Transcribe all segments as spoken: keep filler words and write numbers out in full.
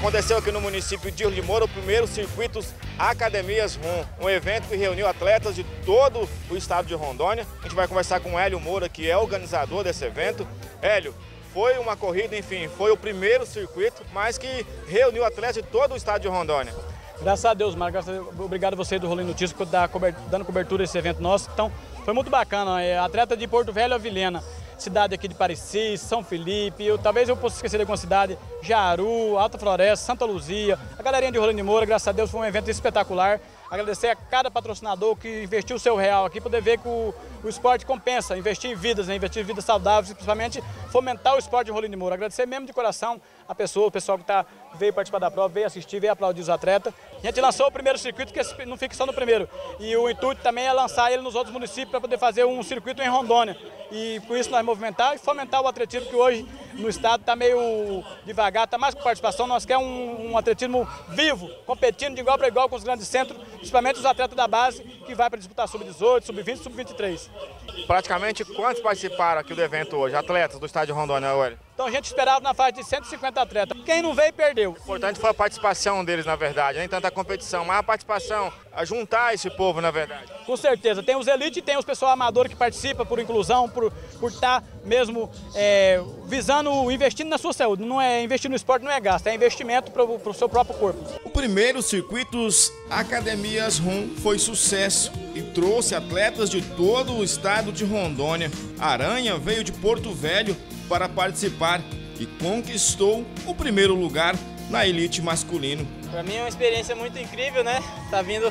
Aconteceu aqui no município de Rio de Moura o primeiro Circuitos Academias Rum, um evento que reuniu atletas de todo o estado de Rondônia. A gente vai conversar com o Hélio Moura, que é organizador desse evento. Hélio, foi uma corrida, enfim, foi o primeiro circuito, mas que reuniu atletas de todo o estado de Rondônia. Graças a Deus, Marcos. Obrigado a você do Rolê Notícias por dar cobertura, dando cobertura a esse evento nosso. Então, foi muito bacana. É, atleta de Porto Velho a Vilhena, cidade aqui de Parecis, São Felipe, eu, talvez eu possa esquecer de alguma cidade, Jaru, Alta Floresta, Santa Luzia, a galerinha de Rolê de Moura, graças a Deus foi um evento espetacular. Agradecer a cada patrocinador que investiu o seu real aqui, poder ver que o, o esporte compensa, investir em vidas, né? Investir em vidas saudáveis e principalmente fomentar o esporte de Rolê de Moura. Agradecer mesmo de coração a pessoa, o pessoal que tá, veio participar da prova, veio assistir, veio aplaudir os atletas. A gente lançou o primeiro circuito, que não fica só no primeiro. E o intuito também é lançar ele nos outros municípios para poder fazer um circuito em Rondônia. E com isso nós movimentar e fomentar o atletismo, que hoje no estado está meio devagar, está mais com participação. Nós queremos um, um atletismo vivo, competindo de igual para igual com os grandes centros, principalmente os atletas da base, que vai para disputar sub dezoito, sub vinte e sub vinte e três. Praticamente quantos participaram aqui do evento hoje, atletas do estado de Rondônia, Hélio? Então a gente esperava na faixa de cento e cinquenta atletas. Quem não veio, perdeu. O importante foi a participação deles, na verdade, nem tanta competição, mas a participação, a juntar esse povo, na verdade. Com certeza. Tem os elites e tem os pessoal amador que participa por inclusão, por por estar mesmo é, visando, investindo na sua saúde. Não é investir no esporte, não é gasto, é investimento para o seu próprio corpo. O primeiro Circuitos Academias Rum foi sucesso e trouxe atletas de todo o estado de Rondônia. Aranha veio de Porto Velho para participar e conquistou o primeiro lugar na elite masculino. Para mim é uma experiência muito incrível, né? Tá vindo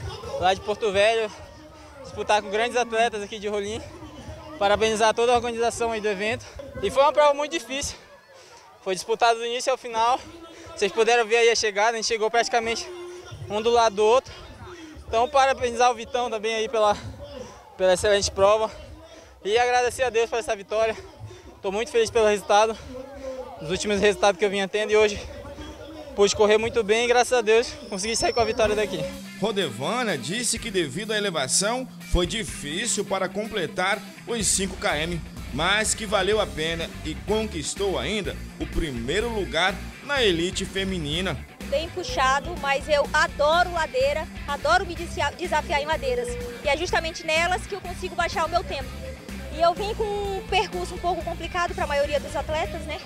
lá de Porto Velho, disputar com grandes atletas aqui de Rolim. Parabenizar toda a organização aí do evento. E foi uma prova muito difícil. Foi disputado do início ao final. Vocês puderam ver aí a chegada, a gente chegou praticamente um do lado do outro. Então parabenizar o Vitão também aí pela, pela excelente prova. E agradecer a Deus por essa vitória. Estou muito feliz pelo resultado, os últimos resultados que eu vinha tendo, e hoje pude correr muito bem e graças a Deus consegui sair com a vitória daqui. Rodevana disse que devido à elevação foi difícil para completar os cinco quilômetros, mas que valeu a pena e conquistou ainda o primeiro lugar na elite feminina. Bem puxado, mas eu adoro ladeira, adoro me desafiar em ladeiras e é justamente nelas que eu consigo baixar o meu tempo. E eu vim com um percurso um pouco complicado para a maioria dos atletas, né?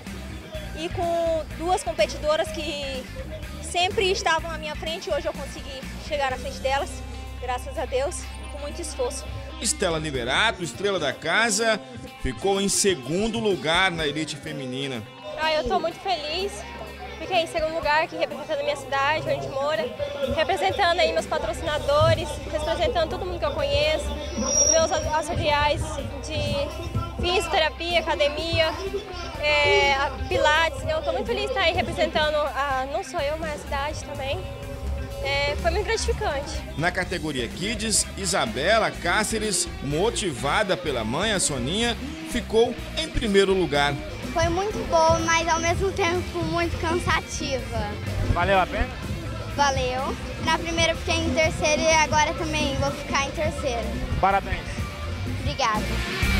E com duas competidoras que sempre estavam à minha frente, hoje eu consegui chegar na frente delas, graças a Deus, com muito esforço. Estela Liberato, estrela da casa, ficou em segundo lugar na elite feminina. Ah, eu estou muito feliz. Fiquei em segundo lugar aqui representando a minha cidade, Rio de Moura, representando aí meus patrocinadores, representando todo mundo que eu conheço, meus auxiliares de fisioterapia, academia, é, pilates. Eu estou muito feliz de estar aí representando a, não só eu, mas a cidade também. É, foi muito gratificante. Na categoria Kids, Isabela Cáceres, motivada pela mãe, a Soninha, ficou em primeiro lugar. Foi muito bom, mas ao mesmo tempo muito cansativa. Valeu a pena? Valeu. Na primeira eu fiquei em terceiro e agora também vou ficar em terceiro. Parabéns. Obrigada.